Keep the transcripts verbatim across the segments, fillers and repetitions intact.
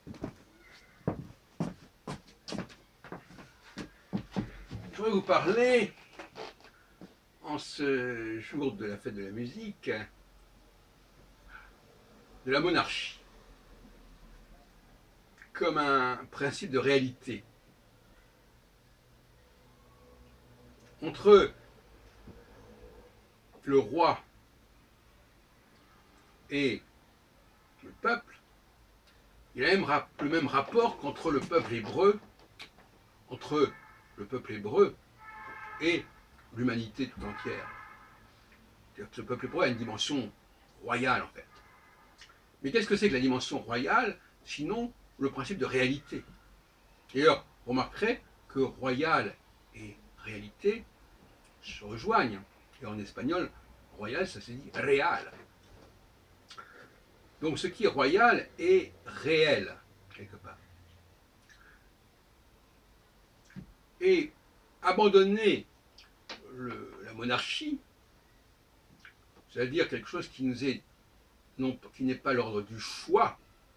Je voudrais vous parler, en ce jour de la fête de la musique, de la monarchie, comme un principe de réalité. Entre le roi et le peuple, il y a le même rapport qu'entre le peuple hébreu, entre le peuple hébreu et l'humanité tout entière. C'est-à-dire que le peuple hébreu a une dimension royale, en fait. Mais qu'est-ce que c'est que la dimension royale, sinon le principe de réalité? D'ailleurs, vous remarquerez que royal et réalité se rejoignent. Et en espagnol, royal, ça se dit real. Donc ce qui est royal est réel, quelque part. Et abandonner le, la monarchie, c'est-à-dire quelque chose qui nous est non, qui n'est pas l'ordre du choix,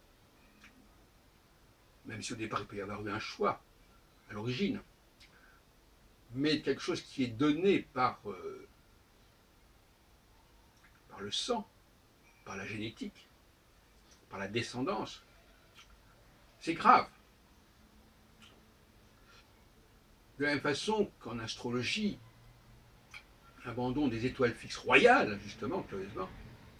même si au départ il peut y avoir eu un choix à l'origine, mais quelque chose qui est donné par, euh, par le sang, par la génétique, par la descendance, c'est grave. De la même façon qu'en astrologie, l'abandon des étoiles fixes royales, justement, curieusement,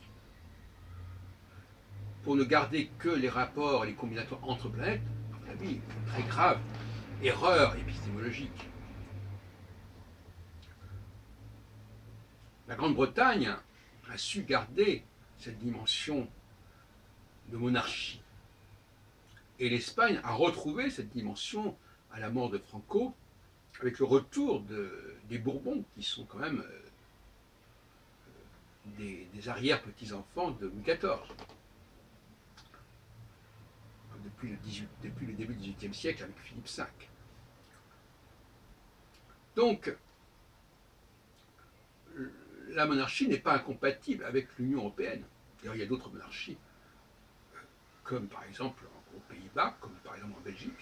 pour ne garder que les rapports et les combinatoires entre planètes, à mon avis, une très grave erreur épistémologique. La Grande-Bretagne a su garder cette dimension de monarchie. Et l'Espagne a retrouvé cette dimension à la mort de Franco, avec le retour de, des Bourbons, qui sont quand même euh, des, des arrière-petits-enfants de Louis quatorze. Depuis le, dix-huit, depuis le début du dix-huitième siècle avec Philippe cinq. Donc, la monarchie n'est pas incompatible avec l'Union européenne. D'ailleurs, il y a d'autres monarchies, comme par exemple aux Pays-Bas, comme par exemple en Belgique.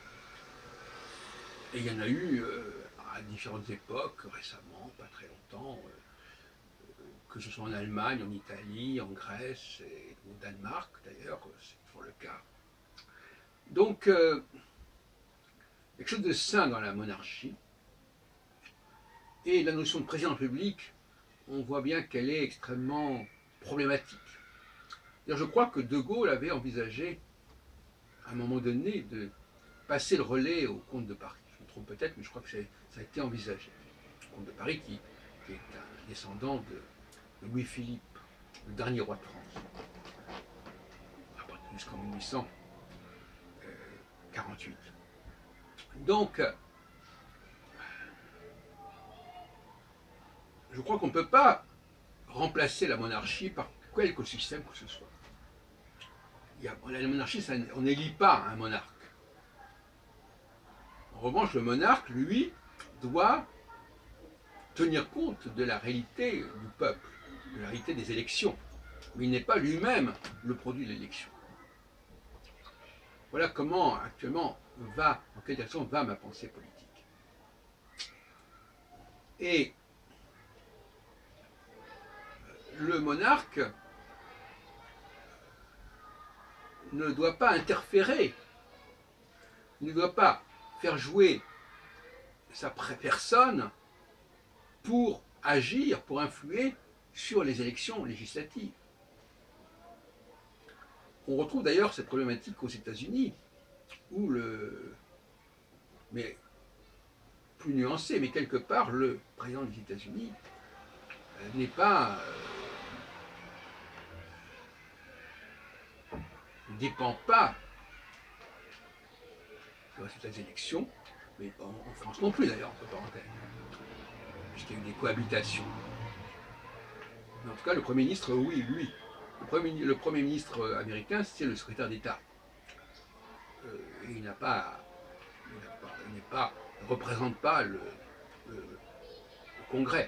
Et il y en a eu euh, à différentes époques, récemment, pas très longtemps, euh, que ce soit en Allemagne, en Italie, en Grèce, et au Danemark d'ailleurs, c'est toujours le cas. Donc, euh, quelque chose de sain dans la monarchie. Et la notion de président de la République, on voit bien qu'elle est extrêmement problématique. Je crois que De Gaulle avait envisagé, à un moment donné, de passer le relais au comte de Paris. Je me trompe peut-être, mais je crois que ça a été envisagé. Le comte de Paris, qui, qui est un descendant de, de Louis-Philippe, le dernier roi de France, jusqu'en mille huit cent quarante-huit. Donc, je crois qu'on ne peut pas remplacer la monarchie par quelque système que ce soit. Il y a, la monarchie, ça, on n'élit pas un monarque. En revanche, le monarque, lui, doit tenir compte de la réalité du peuple, de la réalité des élections. Mais il n'est pas lui-même le produit de l'élection. Voilà comment actuellement va, en quelle direction va ma pensée politique. Et le monarque ne doit pas interférer, ne doit pas faire jouer sa personne pour agir, pour influer sur les élections législatives. On retrouve d'ailleurs cette problématique aux États-Unis, où le, mais plus nuancé, mais quelque part, le président des États-Unis n'est pas, ne dépend pas des résultats des élections, mais en, en France non plus d'ailleurs, entre parenthèses, puisqu'il y a eu des cohabitations. Mais en tout cas, le Premier ministre, oui, lui, le Premier, le premier ministre américain, c'est le secrétaire d'État. Euh, et il n'a pas, il n'a pas, il n'est pas, ne représente pas le, le, le Congrès.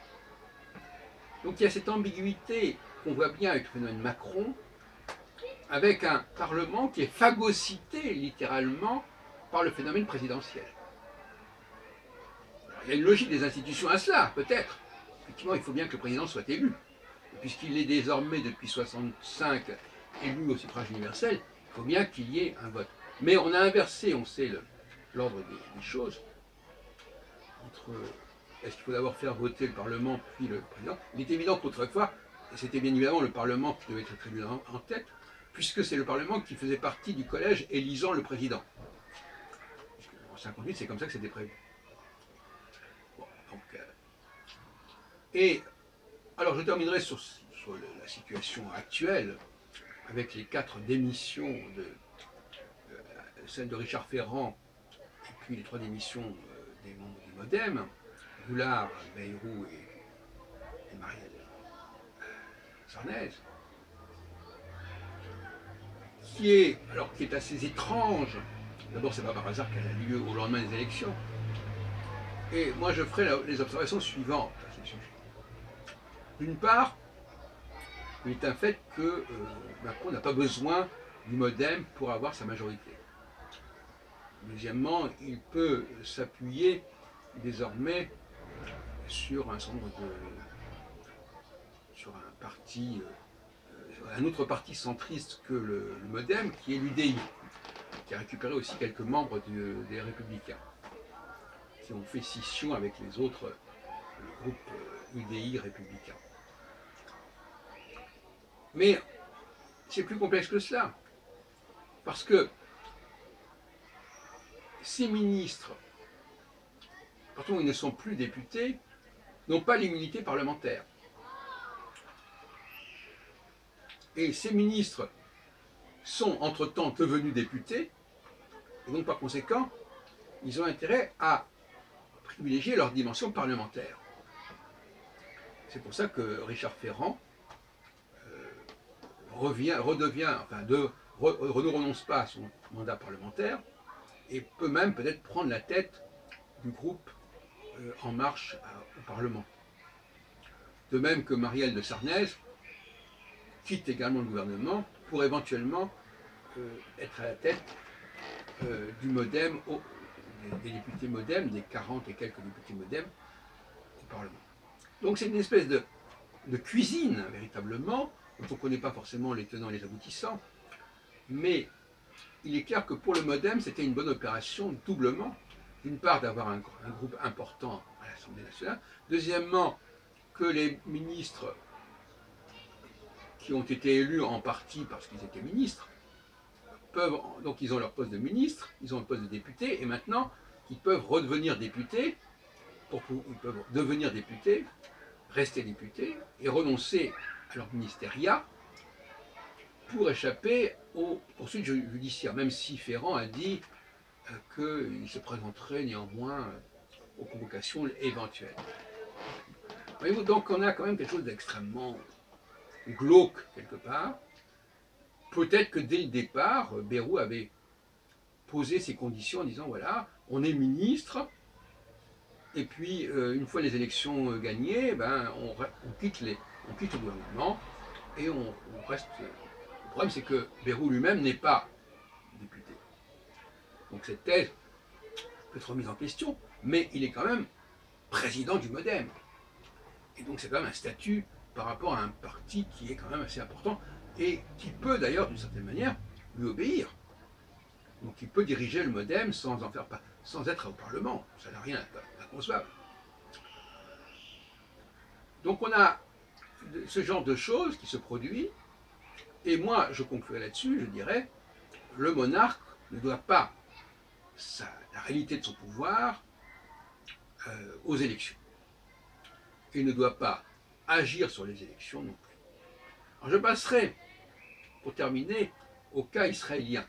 Donc il y a cette ambiguïté qu'on voit bien avec le phénomène Macron, avec un Parlement qui est phagocyté littéralement par le phénomène présidentiel. Alors, il y a une logique des institutions à cela, peut-être. Effectivement, il faut bien que le président soit élu. Puisqu'il est désormais depuis soixante-cinq élu au suffrage universel, il faut bien qu'il y ait un vote. Mais on a inversé, on sait, l'ordre des, des choses. Entre est-ce qu'il faut d'abord faire voter le Parlement puis le président? Il est évident qu'autrefois, c'était bien évidemment le Parlement qui devait être élu en, en tête, puisque c'est le Parlement qui faisait partie du collège élisant le président. En cinquante-huit, c'est comme ça que c'était prévu. Bon, donc, euh, et alors je terminerai sur, sur le, la situation actuelle, avec les quatre démissions, de, euh, celle de Richard Ferrand, et puis les trois démissions euh, des membres du MoDem, Goulard, Bayrou et, et Marielle Sarnez, qui est, alors, qui est assez étrange. D'abord, c'est pas par hasard qu'elle a lieu au lendemain des élections. Et moi, je ferai la, les observations suivantes à ce sujet. D'une part, il est un fait que euh, Macron n'a pas besoin du MoDem pour avoir sa majorité. Deuxièmement, il peut s'appuyer désormais sur un certain nombre de, sur un parti, euh, un autre parti centriste que le, le MoDem, qui est l'U D I, qui a récupéré aussi quelques membres du, des Républicains, qui ont fait scission avec les autres groupes U D I républicains. Mais c'est plus complexe que cela, parce que ces ministres, à partir du moment où ils ne sont plus députés, n'ont pas l'immunité parlementaire. Et ces ministres sont entre-temps devenus députés, et donc par conséquent, ils ont intérêt à privilégier leur dimension parlementaire. C'est pour ça que Richard Ferrand euh, revient, redevient, enfin, de, re, ne renonce pas à son mandat parlementaire, et peut même peut-être prendre la tête du groupe euh, En Marche à, au Parlement. De même que Marielle de Sarnez quitte également le gouvernement pour éventuellement euh, être à la tête euh, du MoDem, au, des, des députés MoDem, des quarante et quelques députés MoDem au Parlement. Donc c'est une espèce de, de cuisine, véritablement, dont on ne connaît pas forcément les tenants et les aboutissants, mais il est clair que pour le MoDem, c'était une bonne opération doublement. D'une part, d'avoir un, un groupe important à l'Assemblée nationale. Deuxièmement, que les ministres qui ont été élus en partie parce qu'ils étaient ministres, peuvent, donc ils ont leur poste de ministre, ils ont le poste de député, et maintenant, ils peuvent redevenir députés, pour, ils peuvent devenir députés, rester députés, et renoncer à leur ministériat pour échapper aux poursuites judiciaires, même si Ferrand a dit euh, qu'il se présenterait néanmoins aux convocations éventuelles. Voyez-vous, donc on a quand même quelque chose d'extrêmement glauque quelque part. Peut-être que dès le départ, Bayrou avait posé ses conditions en disant voilà, on est ministre, et puis euh, une fois les élections gagnées, ben, on, on, quitte les, on quitte le gouvernement et on, on reste. Le problème, c'est que Bayrou lui-même n'est pas député. Donc cette thèse peut être remise en question, mais il est quand même président du MoDem. Et donc c'est quand même un statut par rapport à un parti qui est quand même assez important et qui peut d'ailleurs, d'une certaine manière, lui obéir. Donc il peut diriger le MoDem sans en faire pas, sans être au Parlement. Ça n'a rien d'inconcevable. Donc on a ce genre de choses qui se produit, et moi je conclurai là-dessus, je dirais, le monarque ne doit pas sa, la réalité de son pouvoir euh, aux élections. Il ne doit pas agir sur les élections non plus. Alors je passerai, pour terminer, au cas israélien.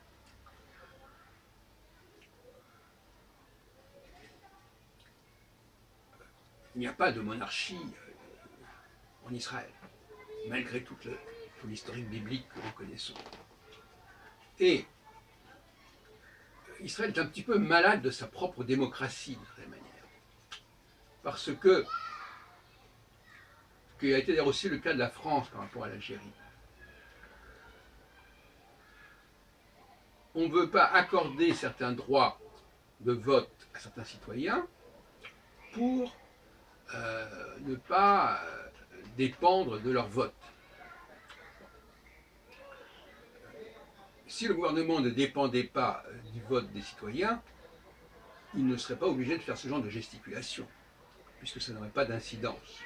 Il n'y a pas de monarchie en Israël, malgré tout l'historique biblique que nous connaissons. Et Israël est un petit peu malade de sa propre démocratie, de cette manière. Parce que, ce qui a été d'ailleurs aussi le cas de la France par rapport à l'Algérie, on ne veut pas accorder certains droits de vote à certains citoyens pour euh, ne pas euh, dépendre de leur vote. Si le gouvernement ne dépendait pas du vote des citoyens, il ne serait pas obligé de faire ce genre de gesticulation, puisque ça n'aurait pas d'incidence.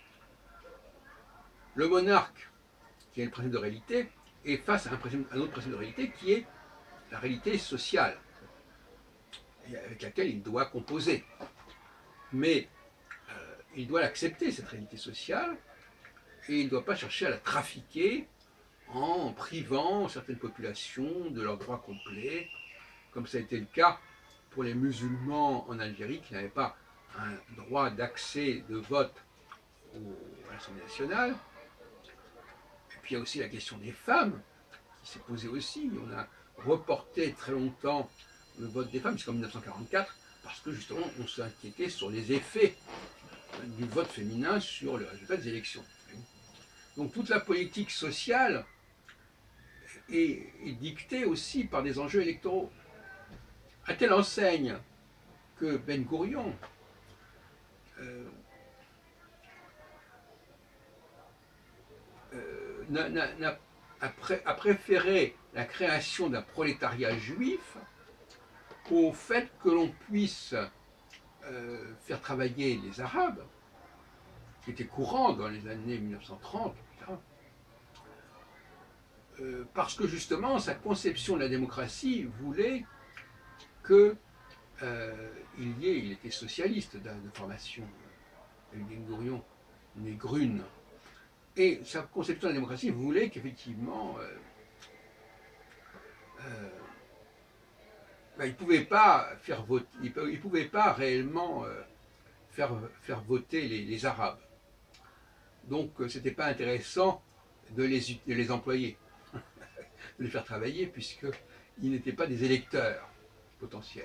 Le monarque, qui est le principe de réalité, est face à un, principe, un autre principe de réalité qui est la réalité sociale, avec laquelle il doit composer. Mais euh, il doit l'accepter, cette réalité sociale, et il ne doit pas chercher à la trafiquer en privant certaines populations de leurs droits complets, comme ça a été le cas pour les musulmans en Algérie qui n'avaient pas un droit d'accès de vote à l'Assemblée nationale. Et puis il y a aussi la question des femmes qui s'est posée aussi. On a reporté très longtemps le vote des femmes jusqu'en mille neuf cent quarante-quatre parce que justement on s'est inquiété sur les effets du vote féminin sur le résultat des élections. Donc toute la politique sociale est, est dictée aussi par des enjeux électoraux. À telle enseigne que Ben Gourion euh, euh, n'a, n'a, n'a, a, pré, a préféré la création d'un prolétariat juif au fait que l'on puisse euh, faire travailler les Arabes, qui était courant dans les années mille neuf cent trente, et cetera. Euh, parce que justement, sa conception de la démocratie voulait que euh, il y ait, il était socialiste de, de formation, Ben Gourion, né Grune, et sa conception de la démocratie voulait qu'effectivement, euh, euh, ben, il ne pouvait pas faire voter, il ne pouvait pas réellement euh, faire, faire voter les, les Arabes. Donc, ce n'était pas intéressant de les, de les employer, de les faire travailler, puisqu'ils n'étaient pas des électeurs potentiels.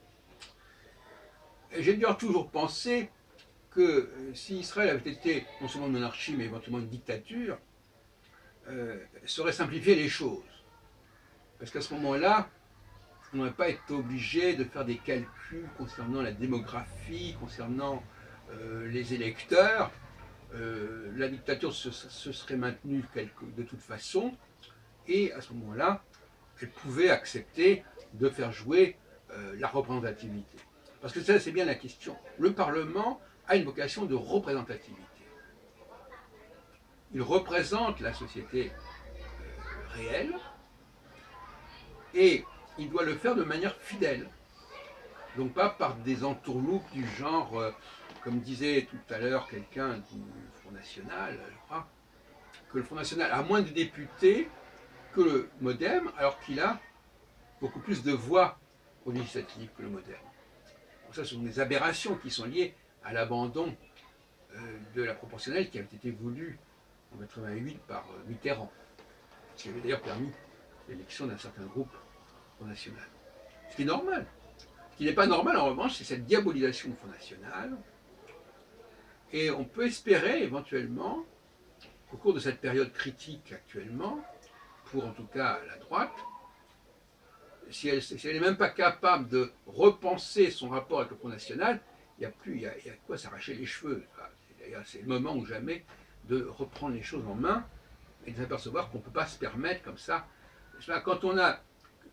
J'ai d'ailleurs toujours pensé que si Israël avait été non seulement une monarchie, mais éventuellement une dictature, euh, ça aurait simplifié les choses. Parce qu'à ce moment-là, on n'aurait pas été obligé de faire des calculs concernant la démographie, concernant euh, les électeurs. Euh, la dictature se, se serait maintenue quelque, de toute façon, et à ce moment-là, elle pouvait accepter de faire jouer euh, la représentativité. Parce que ça, c'est bien la question. Le Parlement a une vocation de représentativité. Il représente la société euh, réelle, et il doit le faire de manière fidèle. Donc pas par des entourloupes du genre, euh, comme disait tout à l'heure quelqu'un du Front National, je crois, que le Front National a moins de députés que le MoDem, alors qu'il a beaucoup plus de voix aux législatives que le MoDem. Donc ça, ce sont des aberrations qui sont liées à l'abandon euh, de la proportionnelle qui avait été voulue en quatre-vingt-huit par euh, Mitterrand, ce qui avait d'ailleurs permis l'élection d'un certain groupe Front National. Ce qui est normal. Ce qui n'est pas normal, en revanche, c'est cette diabolisation du Front National. Et on peut espérer, éventuellement, au cours de cette période critique actuellement, pour en tout cas la droite, si elle si n'est même pas capable de repenser son rapport avec le Front National, il n'y a plus, il y a, il y a quoi s'arracher les cheveux. C'est le moment ou jamais de reprendre les choses en main et de s'apercevoir qu'on ne peut pas se permettre comme ça. Quand on a...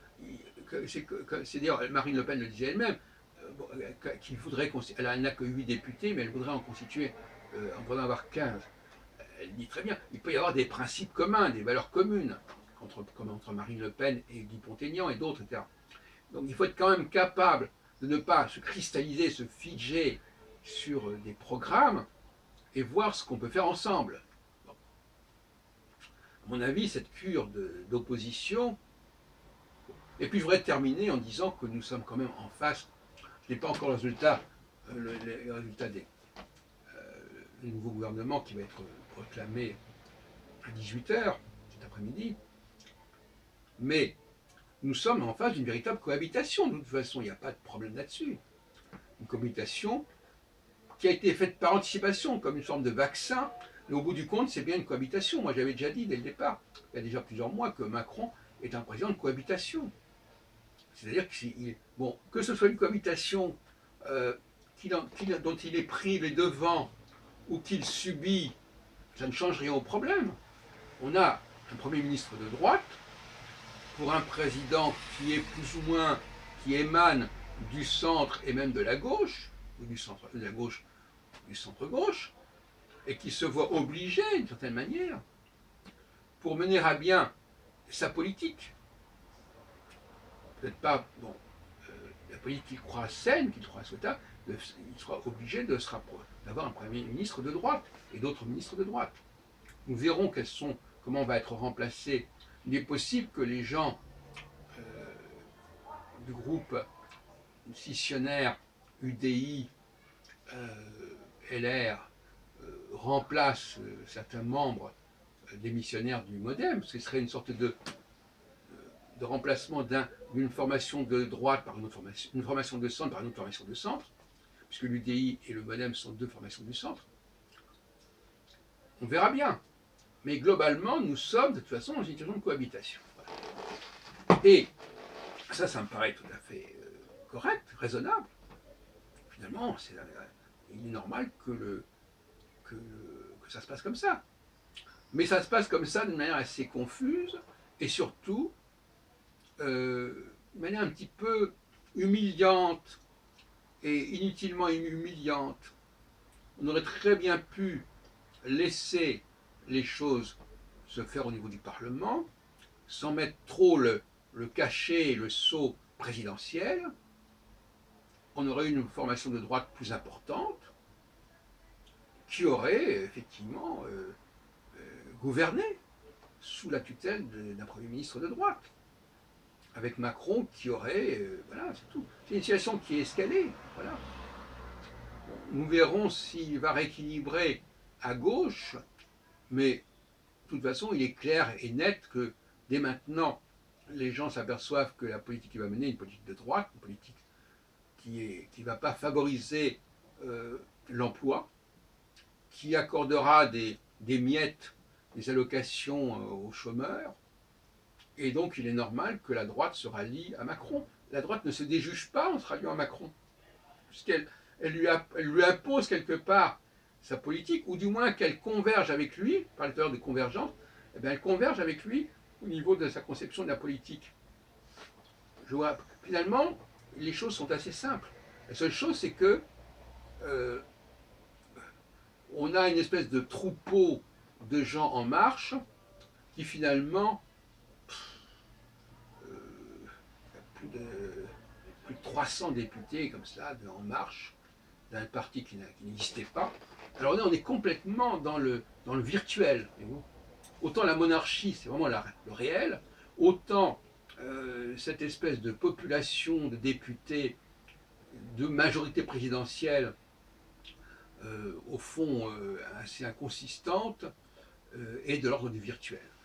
C'est d'ailleurs, Marine Le Pen le disait elle-même, euh, qu'il voudrait, elle n'a que huit députés, mais elle voudrait en constituer, euh, en voudrait avoir quinze. Elle dit très bien, il peut y avoir des principes communs, des valeurs communes, entre, comme entre Marine Le Pen et Guy Pontaignan et d'autres, et cetera. Donc il faut être quand même capable de ne pas se cristalliser, se figer sur des programmes et voir ce qu'on peut faire ensemble. Bon. À mon avis, cette cure d'opposition. Et puis je voudrais terminer en disant que nous sommes quand même en face, je n'ai pas encore le résultat, euh, le, le résultat des euh, le nouveau gouvernement qui va être proclamé à dix-huit heures cet après-midi, mais nous sommes en face d'une véritable cohabitation, de toute façon, il n'y a pas de problème là-dessus. Une cohabitation qui a été faite par anticipation, comme une forme de vaccin, mais au bout du compte, c'est bien une cohabitation. Moi, j'avais déjà dit dès le départ, il y a déjà plusieurs mois, que Macron est un président de cohabitation. C'est-à-dire que, il, bon, que ce soit une cohabitation euh, qu'il en, qu'il, dont il est pris les devants ou qu'il subit, ça ne change rien au problème. On a un Premier ministre de droite pour un président qui est plus ou moins, qui émane du centre et même de la gauche, ou du centre, de la gauche, du centre-gauche, et qui se voit obligé, d'une certaine manière, pour mener à bien sa politique. Peut-être pas, bon, euh, la politique qu'il croit saine, qu'il croit souhaitable, il sera obligé de se d'avoir un Premier ministre de droite et d'autres ministres de droite. Nous verrons quels sont, comment va être remplacé. Il est possible que les gens euh, du groupe scissionnaire U D I, euh, L R, euh, remplacent euh, certains membres euh, démissionnaires du MoDem. Ce serait une sorte de, de remplacement d'une un, formation de droite par une autre formation, une formation de centre par une autre formation de centre, puisque l'U D I et le MoDem sont deux formations du centre. On verra bien. Mais globalement, nous sommes de toute façon dans une situation de cohabitation. Voilà. Et ça, ça me paraît tout à fait euh, correct, raisonnable. Finalement, c'est, euh, il est normal que, le, que, que ça se passe comme ça. Mais ça se passe comme ça d'une manière assez confuse et surtout euh, d'une manière un petit peu humiliante et inutilement humiliante. On aurait très bien pu laisser les choses se faire au niveau du Parlement, sans mettre trop le, le cachet et le sceau présidentiel. On aurait eu une formation de droite plus importante, qui aurait effectivement euh, euh, gouverné sous la tutelle d'un Premier ministre de droite, avec Macron qui aurait... Euh, voilà, c'est tout. C'est une situation qui est escalée. Voilà. Bon, nous verrons s'il va rééquilibrer à gauche, mais de toute façon, il est clair et net que dès maintenant, les gens s'aperçoivent que la politique qu'il va mener est une politique de droite, une politique qui ne qui va pas favoriser euh, l'emploi, qui accordera des, des miettes, des allocations euh, aux chômeurs, et donc il est normal que la droite se rallie à Macron. La droite ne se déjuge pas en se ralliant à Macron, puisqu'elle elle lui, a, elle lui impose quelque part sa politique, ou du moins qu'elle converge avec lui, par le de convergence, eh bien elle converge avec lui au niveau de sa conception de la politique. Je vois, finalement, les choses sont assez simples. La seule chose, c'est que euh, on a une espèce de troupeau de gens en marche qui finalement, euh, plus, de, plus de trois cents députés comme ça, de En Marche, d'un parti qui n'existait pas. Alors là, on est complètement dans le, dans le virtuel. Autant la monarchie, c'est vraiment la, le réel, autant euh, cette espèce de population de députés de majorité présidentielle, euh, au fond euh, assez inconsistante, euh, est de l'ordre du virtuel.